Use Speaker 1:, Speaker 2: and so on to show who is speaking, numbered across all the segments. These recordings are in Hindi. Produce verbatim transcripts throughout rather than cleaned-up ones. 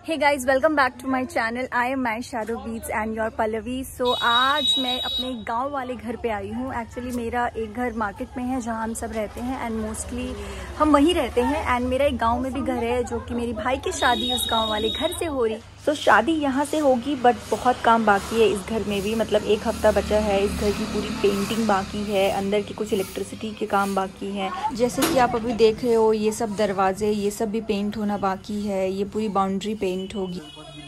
Speaker 1: Hey guys, welcome back to my channel. I am my shadow beats and your Pallavi. So आज मैं अपने गांव वाले घर पे आई हूँ। एक्चुअली मेरा एक घर मार्केट में है जहाँ हम सब रहते हैं एंड मोस्टली हम वहीं रहते हैं। एंड मेरा एक गांव में भी घर है जो कि मेरी भाई की शादी उस गांव वाले घर से हो रही। तो so, शादी यहाँ से होगी बट बहुत काम बाकी है इस घर में भी। मतलब एक हफ्ता बचा है, इस घर की पूरी पेंटिंग बाकी है, अंदर की कुछ इलेक्ट्रिसिटी के काम बाकी है। जैसे कि आप अभी देख रहे हो ये सब दरवाजे, ये सब भी पेंट होना बाकी है। ये पूरी बाउंड्री पेंट होगी।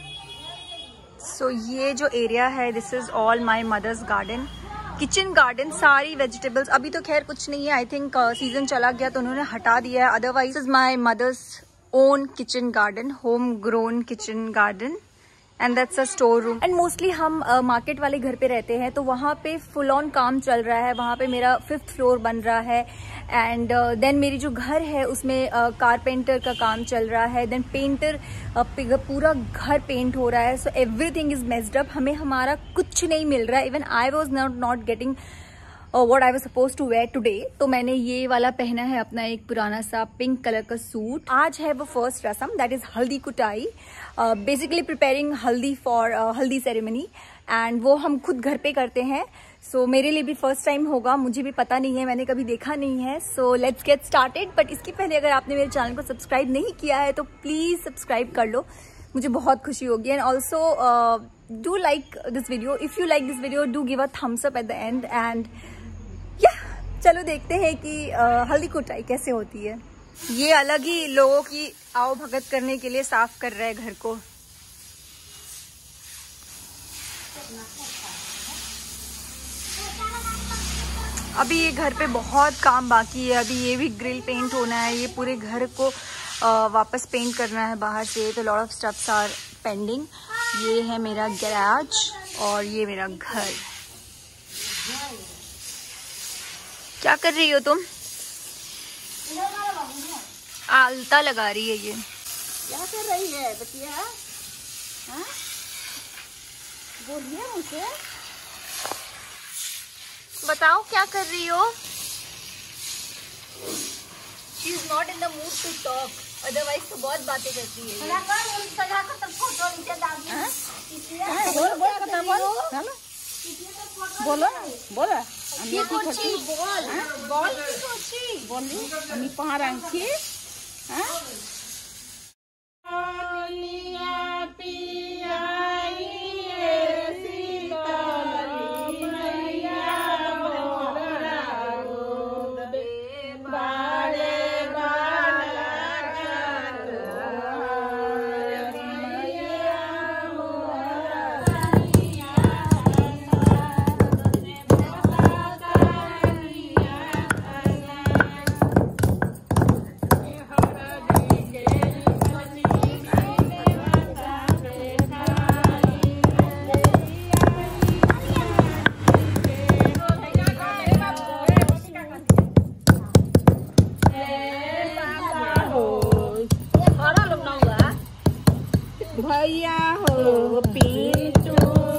Speaker 1: सो so, ये जो एरिया है this is all my mother's garden, kitchen garden. सारी वेजिटेबल्स, अभी तो खैर कुछ नहीं है, आई थिंक सीजन चला गया तो उन्होंने हटा दिया है। Otherwise is my mother's own kitchen garden, home grown kitchen garden and that's a store room. And mostly हम मार्केट uh, वाले घर पे रहते हैं तो वहाँ पे फुल ऑन काम चल रहा है। वहाँ पे मेरा फिफ्थ फ्लोर बन रहा है एंड देन uh, मेरी जो घर है उसमें कारपेंटर uh, का काम चल रहा है। देन पेंटर uh, पूरा घर पेंट हो रहा है। So everything is messed up. हमें हमारा कुछ नहीं मिल रहा है। Even I was not not getting what I was suppose to wear today. तो मैंने ये वाला पहना है अपना एक पुराना सा पिंक कलर का सूट। आज है वो फर्स्ट रस्म, that is haldi kutai, basically preparing haldi for haldi ceremony and वो हम खुद घर पे करते हैं। सो so, मेरे लिए भी फर्स्ट टाइम होगा, मुझे भी पता नहीं है, मैंने कभी देखा नहीं है। So let's get started. But इसके पहले अगर आपने मेरे चैनल को सब्सक्राइब नहीं किया है तो प्लीज सब्सक्राइब कर लो, मुझे बहुत खुशी होगी। And also do like this video. If you like this video do give a thumbs up at the end. And चलो देखते हैं कि uh, हल्दी कुटाई कैसे होती है। ये अलग ही लोगों की आओ भगत करने के लिए साफ कर रहा है घर को। अभी ये घर पे बहुत काम बाकी है। अभी ये भी ग्रिल पेंट होना है, ये पूरे घर को uh, वापस पेंट करना है बाहर से। तो lot of steps are pending. ये है मेरा गैराज और ये मेरा घर। क्या कर रही हो तुम? आलता लगा रही है ये।
Speaker 2: क्या कर रही है बतिया? हाँ? बोलिए मुझे।
Speaker 1: बताओ क्या कर रही हो? She is not in the mood to talk. Otherwise तो बहुत बातें करती है।
Speaker 2: सजा कर, सजा कर तब फोटो नीचे डाल दी। हाँ? बोल बोल कथा बोल। चलो। बोलो बोलो। আমি করছি বল বল কি করছিস বলি আমি পাহাড় আনছি। হ্যাঁ লিয়া পিয়াই শীতল মাইয়া মোরা গোদে বারে বালা भैया हो पिंटू।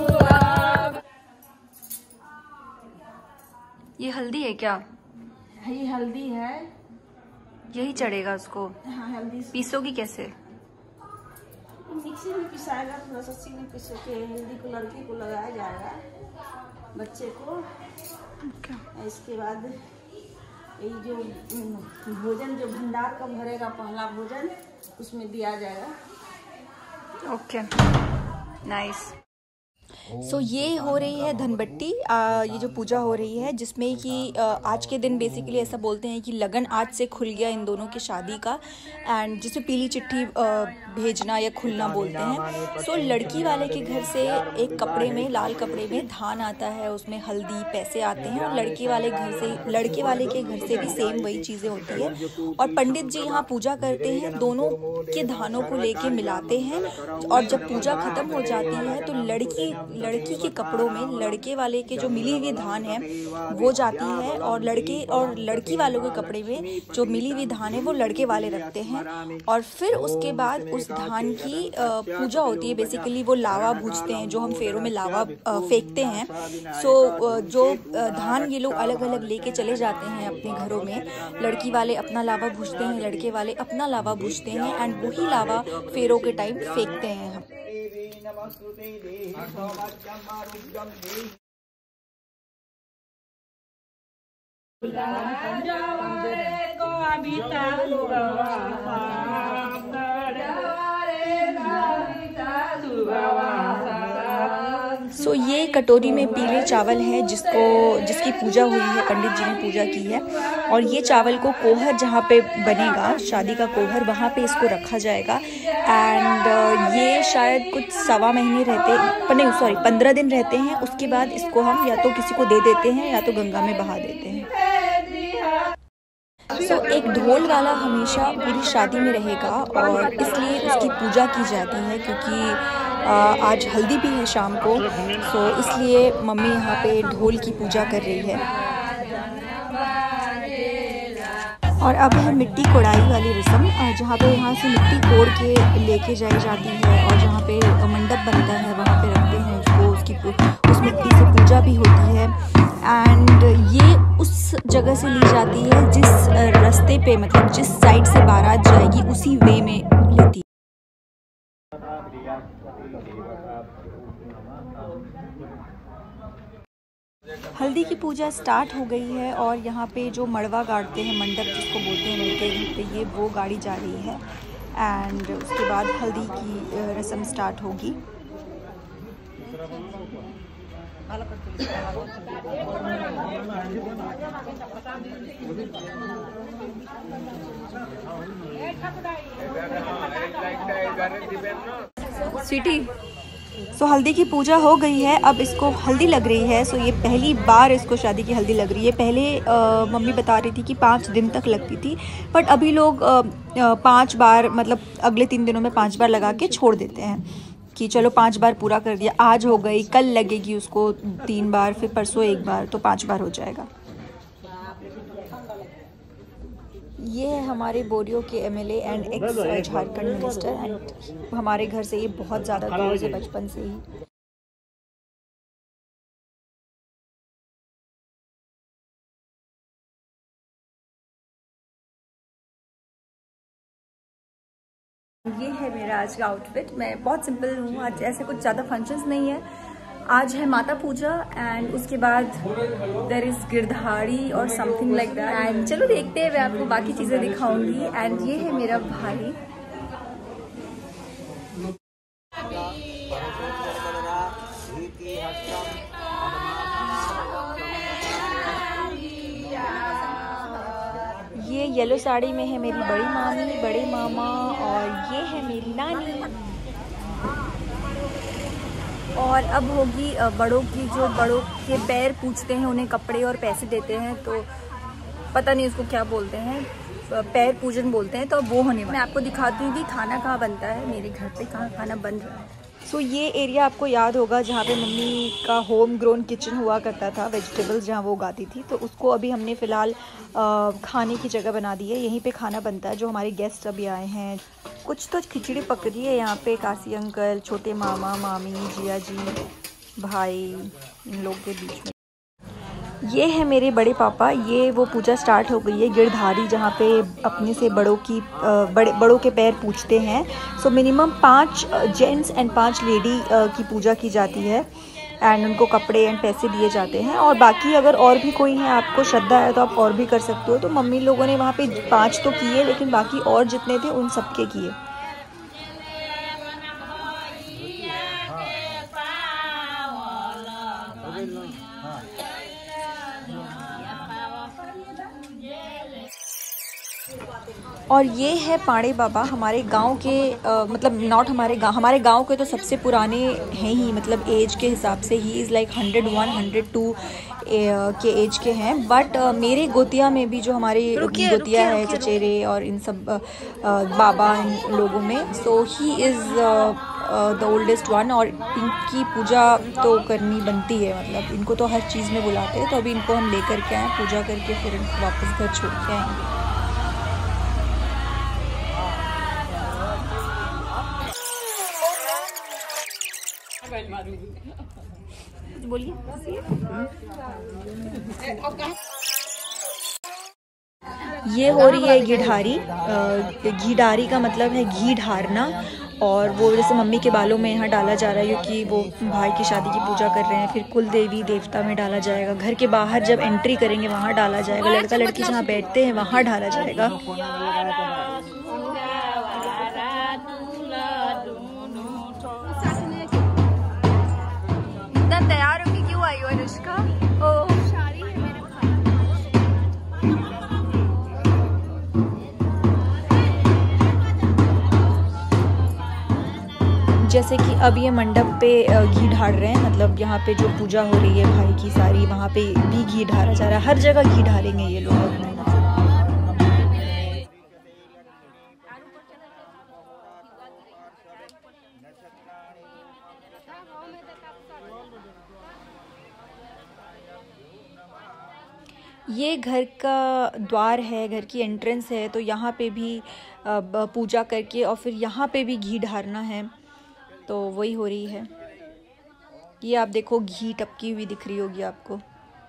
Speaker 1: ये हल्दी है क्या?
Speaker 2: ये हल्दी है,
Speaker 1: यही चढ़ेगा उसको।
Speaker 2: हाँ हल्दी
Speaker 1: पीसोगी कैसे?
Speaker 2: मिक्सी में पिसाएगा, थोड़ा सा सीनी पीस के हल्दी को लड़की को लगाया जाएगा, बच्चे को।
Speaker 1: okay.
Speaker 2: इसके बाद ये जो भोजन जो भंडार का भरेगा पहला भोजन उसमें दिया जाएगा।
Speaker 1: Okay nice. सो so, ये हो रही है धनबट्टी, ये जो पूजा हो रही है जिसमें कि आज के दिन बेसिकली ऐसा बोलते हैं कि लगन आज से खुल गया इन दोनों की शादी का। एंड जिसमें पीली चिट्ठी भेजना या खुलना बोलते हैं। सो so, लड़की वाले के घर से एक कपड़े में, लाल कपड़े में धान आता है, उसमें हल्दी पैसे आते हैं। और लड़के वाले घर से लड़के वाले के घर से भी सेम वही चीज़ें होती है। और पंडित जी यहाँ पूजा करते हैं, दोनों के धानों को लेके मिलाते हैं। और जब पूजा खत्म हो जाती है तो लड़की लड़की के कपड़ों में लड़के वाले के जो मिली हुई धान है वो जाती है, और लड़के और लड़की वालों के कपड़े में जो मिली हुई धान है वो लड़के वाले रखते हैं। और फिर उसके बाद उस धान की पूजा होती है। बेसिकली वो लावा भूजते हैं, जो हम फेरों में लावा फेंकते हैं। सो जो धान ये लोग अलग अलग लेके चले जाते हैं अपने घरों में। लड़की वाले अपना लावा भूजते हैं, लड़के वाले अपना लावा भूजते हैं, एंड वही लावा फेरों के टाइम फेंकते हैं हम। सो so, ये कटोरी में पीले चावल है जिसको जिसकी पूजा हुई है, पंडित जी ने पूजा की है। और ये चावल को कोहर जहाँ पे बनेगा, शादी का कोहर, वहाँ पे इसको रखा जाएगा। एंड uh, ये शायद कुछ सवा महीने रहते पर नहीं सॉरी पंद्रह दिन रहते हैं। उसके बाद इसको हम या तो किसी को दे देते हैं या तो गंगा में बहा देते हैं। सो so, एक ढोल वाला हमेशा पूरी शादी में रहेगा और इसलिए उसकी पूजा की जाती है, क्योंकि आज हल्दी भी है शाम को। सो so, इसलिए मम्मी यहाँ पे ढोल की पूजा कर रही है। और अब है मिट्टी कोड़ाई वाली रस्म, जहाँ पे यहाँ से मिट्टी कोड़ के लेके जाई जाती है और जहाँ पे मंडप बनता है वहाँ पे रखते हैं उसको। उसकी उस मिट्टी से पूजा भी होती है। एंड ये उस जगह से ली जाती है जिस रास्ते पे, मतलब जिस साइड से बारात जाएगी उसी वे में लेती है। हल्दी की पूजा स्टार्ट हो गई है और यहाँ पे जो मड़वा गाड़ते हैं, मंडप जिसको बोलते हैं लड़के के, ये वो गाड़ी जा रही है। एंड उसके बाद हल्दी की रस्म स्टार्ट होगी। स्वीटी, सो so, हल्दी की पूजा हो गई है, अब इसको हल्दी लग रही है। सो so, ये पहली बार इसको शादी की हल्दी लग रही है। पहले आ, मम्मी बता रही थी कि पाँच दिन तक लगती थी, बट अभी लोग आ, आ, पाँच बार, मतलब अगले तीन दिनों में पाँच बार लगा के छोड़ देते हैं कि चलो पाँच बार पूरा कर दिया। आज हो गई, कल लगेगी उसको तीन बार, फिर परसों एक बार, तो पाँच बार हो जाएगा। ये है हमारे बोरियो के MLA and ex Jharkhand minister, and हमारे घर से ये बहुत ज़्यादा क्लोज है बचपन से ही। ये है मेरा आज का आउटफिट। मैं बहुत सिंपल हूँ, आज ऐसे कुछ ज़्यादा फंक्शंस नहीं है। आज है माता पूजा एंड उसके बाद देयर इज गिरधारी और समथिंग लाइक दैट। एंड चलो देखते हैं, मैं आपको बाकी चीज़ें दिखाऊंगी। एंड ये है मेरा भाई। ये येलो साड़ी में है मेरी बड़ी मामी, बड़े मामा, और ये है मेरी नानी। और अब होगी बड़ों की, जो बड़ों के पैर पूछते हैं, उन्हें कपड़े और पैसे देते हैं, तो पता नहीं उसको क्या बोलते हैं, पैर पूजन बोलते हैं। तो अब वो होने वाला। मैं आपको दिखाती हूँ कि खाना कहाँ बनता है मेरे घर पे, कहाँ खाना बन रहा है। सो so, ये एरिया आपको याद होगा जहाँ पे मम्मी का होम ग्रोन किचन हुआ करता था, वेजिटेबल्स जहाँ वो उगाती थी, तो उसको अभी हमने फ़िलहाल खाने की जगह बना दी है। यहीं पे खाना बनता है। जो हमारे गेस्ट अभी आए हैं, कुछ तो खिचड़ी पक रही है यहाँ पे। काशी अंकल, छोटे मामा, मामी, जिया जी, भाई, इन लोग के बीच में। ये है मेरे बड़े पापा। ये वो पूजा स्टार्ट हो गई है गिरधारी, जहाँ पे अपने से बड़ों की बड़े बड़ों के पैर पूछते हैं। सो मिनिमम पांच जेंट्स एंड पांच लेडी की पूजा की जाती है एंड उनको कपड़े एंड पैसे दिए जाते हैं। और बाकी अगर और भी कोई है, आपको श्रद्धा है तो आप और भी कर सकते हो। तो मम्मी लोगों ने वहाँ पे पाँच तो किए, लेकिन बाकी और जितने थे उन सबके किए। और ये है पाड़े बाबा, हमारे गांव के आ, मतलब नॉट हमारे गांव हमारे गांव के तो सबसे पुराने हैं ही, मतलब एज के हिसाब से ही is like hundred one hundred two के एज के हैं। बट uh, मेरे गोतिया में भी जो हमारे गोतिया है, चचेरे और इन सब uh, बाबा इन लोगों में, so he is the oldest one, और इनकी पूजा तो करनी बनती है, मतलब इनको तो हर चीज़ में बुलाते हैं। तो अभी इनको हम लेकर के आए, पूजा करके फिर इनको वापस घर छोड़ के आएंगे। बोलिए। ये हो रही है घीढारी। घीढारी का मतलब है घी ढारना, और वो जैसे मम्मी के बालों में यहाँ डाला जा रहा है क्योंकि वो भाई की शादी की पूजा कर रहे हैं। फिर कुल देवी देवता में डाला जाएगा, घर के बाहर जब एंट्री करेंगे वहाँ डाला जाएगा, लड़का लड़की जहाँ बैठते हैं वहाँ डाला जाएगा। इतना तैयार होके क्यों आई हो अनुष्का? ओ जैसे कि अब ये मंडप पे घी ढार रहे हैं, मतलब यहाँ पे जो पूजा हो रही है भाई की सारी, वहाँ पे भी घी ढारा जा रहा है। हर जगह घी ढारेंगे ये लोग। ये घर का द्वार है, घर की एंट्रेंस है, तो यहाँ पे भी पूजा करके और फिर यहाँ पे भी घी ढारना है, तो वही हो रही है। ये आप देखो घी टपकी हुई दिख रही होगी आपको।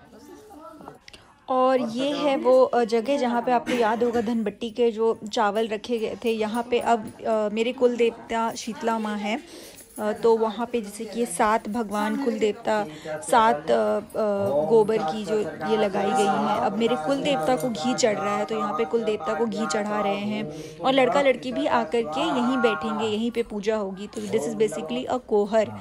Speaker 1: और ये है वो जगह जहाँ पे आपको याद होगा धनबट्टी के जो चावल रखे गए थे, यहाँ पे अब आ, मेरे कुल देवता शीतला माँ है, तो वहाँ पे जैसे कि ये सात भगवान कुल देवता, सात गोबर की जो ये लगाई गई है। अब मेरे कुल देवता को घी चढ़ रहा है, तो यहाँ पे कुल देवता को घी चढ़ा रहे हैं, और लड़का लड़की भी आकर के यहीं बैठेंगे, यहीं पे पूजा होगी। तो दिस इज बेसिकली अ कोहर।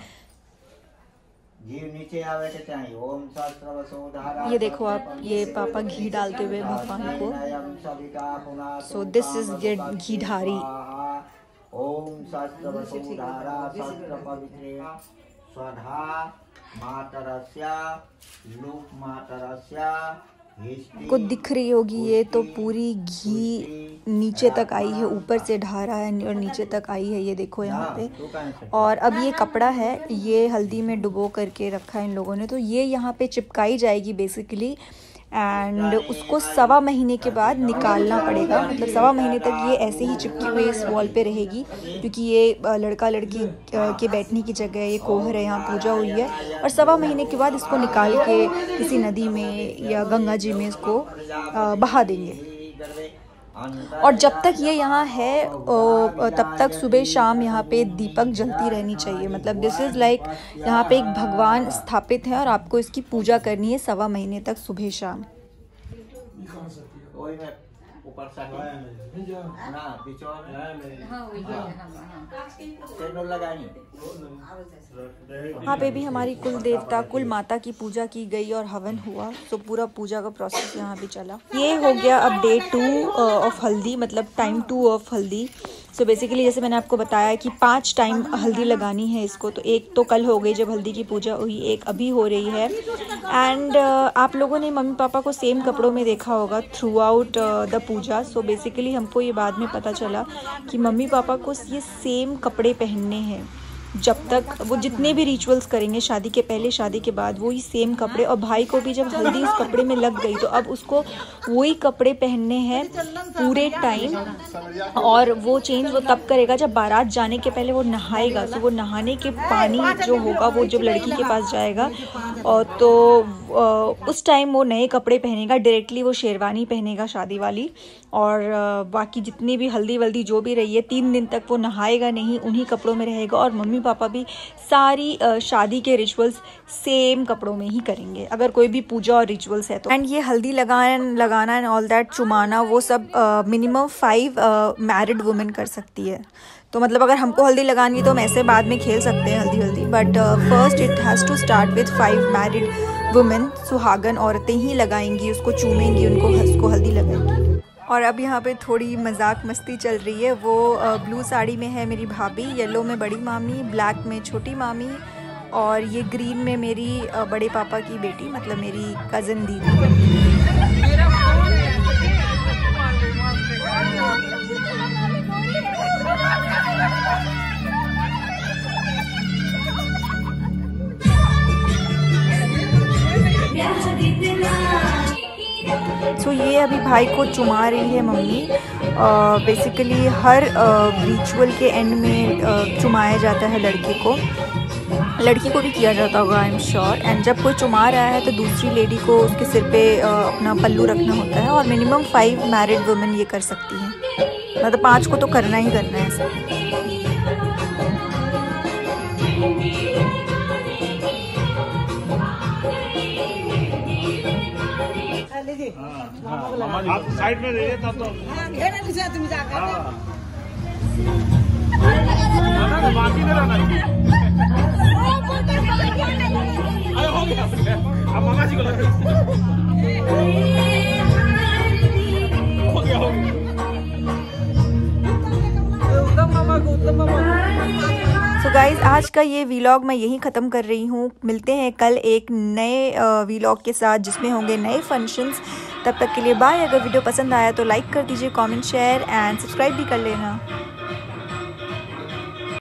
Speaker 1: ये देखो आप, ये पापा घी डालते हुए भगवान को। सो दिस इज घी ढारी।
Speaker 3: ओम शास्त्र वसुधारा शास्त्र पवित्रे स्वधा मातरस्या लूप मातरस्या
Speaker 1: को दिख रही होगी। ये तो पूरी घी नीचे तक आई है, ऊपर से ढारा है और नीचे तक आई है, ये देखो यहाँ पे। और अब ये कपड़ा है, ये हल्दी में डुबो करके रखा है इन लोगों ने, तो ये यहाँ पे चिपकाई जाएगी बेसिकली, एंड उसको सवा महीने के बाद निकालना पड़ेगा। मतलब सवा महीने तक ये ऐसे ही चिपकी हुई इस वॉल पे रहेगी, क्योंकि ये लड़का लड़की के बैठने की जगह है, ये कोहर है, यहाँ पूजा हुई है। और सवा महीने के बाद इसको निकाल के किसी नदी में या गंगा जी में इसको बहा देंगे। और जब तक ये यहाँ है तब तक सुबह शाम यहाँ पे दीपक जलती रहनी चाहिए। मतलब दिस इज़ लाइक यहाँ पे एक भगवान स्थापित है और आपको इसकी पूजा करनी है सवा महीने तक सुबह शाम। यहाँ पे भी हमारी कुल देवता कुल माता की पूजा की गई और हवन हुआ, तो पूरा पूजा का प्रोसेस यहाँ भी चला। ये हो गया अब डे टू ऑफ हल्दी, मतलब टाइम टू ऑफ हल्दी। सो बेसिकली जैसे मैंने आपको बताया कि पांच टाइम हल्दी लगानी है इसको, तो एक तो कल हो गई जब हल्दी की पूजा हुई, एक अभी हो रही है। एंड uh, आप लोगों ने मम्मी पापा को सेम कपड़ों में देखा होगा throughout the puja. So basically हमको ये बाद में पता चला कि मम्मी पापा को ये सेम कपड़े पहनने हैं जब तक वो जितने भी रिचुअल्स करेंगे, शादी के पहले शादी के बाद, वही सेम कपड़े। और भाई को भी जब हल्दी उस कपड़े में लग गई तो अब उसको वही कपड़े पहनने हैं पूरे टाइम, और वो चेंज वो तब करेगा जब बारात जाने के पहले वो नहाएगा। तो वो नहाने के पानी जो होगा वो जब लड़की के पास जाएगा और तो उस टाइम वो नए कपड़े पहनेगा, डायरेक्टली वो शेरवानी पहनेगा शादी वाली। और बाकी जितनी भी हल्दी वल्दी जो भी रही है, तीन दिन तक वो नहाएगा नहीं, उन्हीं कपड़ों में रहेगा। और मम्मी पापा भी सारी शादी के रिचुअल्स सेम कपड़ों में ही करेंगे, अगर कोई भी पूजा और रिचुअल्स है तो। एंड ये हल्दी लगाना लगाना एंड ऑल दैट, चुमाना, वो सब मिनिमम फाइव मैरिड वुमेन कर सकती है। तो मतलब अगर हमको हल्दी लगानी है तो हम ऐसे बाद में खेल सकते हैं haldi haldi, but first it has to start with five married women. सुहागन औरतें ही लगाएंगी, उसको चूमेंगी, उनको उसको हल्दी लगाएंगी। और अब यहाँ पे थोड़ी मजाक मस्ती चल रही है। वो ब्लू साड़ी में है मेरी भाभी, येलो में बड़ी मामी, ब्लैक में छोटी मामी, और ये ग्रीन में मेरी बड़े पापा की बेटी, मतलब मेरी कज़न दीदी। तो ये अभी भाई को चुमा रही है मम्मी। बेसिकली हर रिचुअल के एंड में uh, चुमाया जाता है लड़के को, लड़की को भी किया जाता होगा आई एम श्योर। एंड जब कोई चुमा रहा है तो दूसरी लेडी को उसके सिर पे uh, अपना पल्लू रखना होता है, और मिनिमम फाइव मैरिड वुमेन ये कर सकती हैं, मतलब पाँच को तो करना ही करना है ऐसा।
Speaker 4: आप साइड में रहिए तब तो तुम जाकर बाकी नहीं रहना। अरे हो गया अब मामा जी को लग हो गया हो गया।
Speaker 1: सो गाइज़ आज का ये वीलॉग मैं यहीं ख़त्म कर रही हूँ। मिलते हैं कल एक नए वीलॉग के साथ जिसमें होंगे नए फंक्शंस। तब तक के लिए बाय। अगर वीडियो पसंद आया तो लाइक कर दीजिए, कमेंट शेयर एंड सब्सक्राइब भी कर लेना।